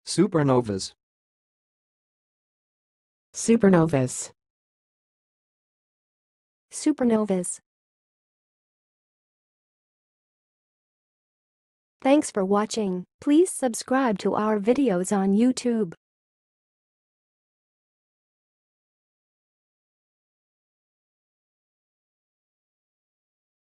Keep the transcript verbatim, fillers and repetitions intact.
Supernovas. Supernovas. Supernovas. Thanks for watching. Please subscribe to our videos on YouTube.